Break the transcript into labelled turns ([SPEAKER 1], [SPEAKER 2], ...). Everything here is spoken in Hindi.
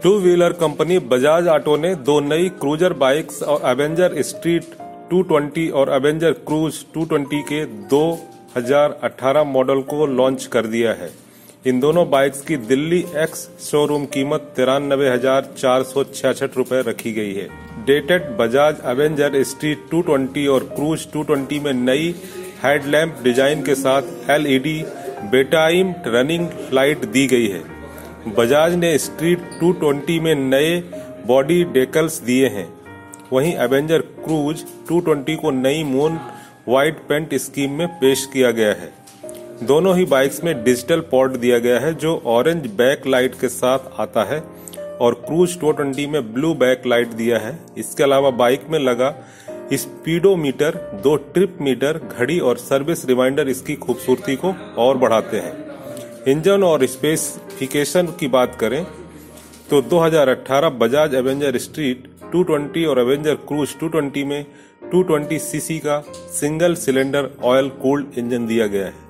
[SPEAKER 1] To wheeler company Bajaj auto ने दो नई क्रूजर बाइक्स और एवेंजर स्ट्रीट 220 और एवेंजर क्रूज 220 के 2018 मॉडल को लॉन्च कर दिया है। इन दोनों बाइक्स की दिल्ली एक्स शोरूम कीमत 93,466 रुपए रखी गई है। डेटेड बजाज एवेंजर स्ट्रीट 220 और क्रूज 220 में नई हेडलैम्प डिजाइन के साथ एलईडी बेटाइम रनिंग लाइट दी गई है। बजाज ने स्ट्रीट 220 में नए बॉडी डेकल्स दिए हैं, वहीं एवेंजर क्रूज 220 को नई मून वाइट पेंट स्कीम में पेश किया गया है। दोनों ही बाइक्स में डिजिटल पॉड दिया गया है जो ऑरेंज बैक लाइट के साथ आता है और क्रूज 220 में ब्लू बैक लाइट दिया है। इसके अलावा बाइक में लगा स्पीडोमीटर, 2 ट्रिप मीटर, घड़ी और सर्विस रिमाइंडर इसकी खूबसूरती को और बढ़ाते हैं। इंजन और स्पेसिफिकेशन की बात करें तो 2018 बजाज एवेंजर स्ट्रीट 220 और एवेंजर क्रूज 220 में 220 सीसी का single cylinder oil cooled engine दिया गया है।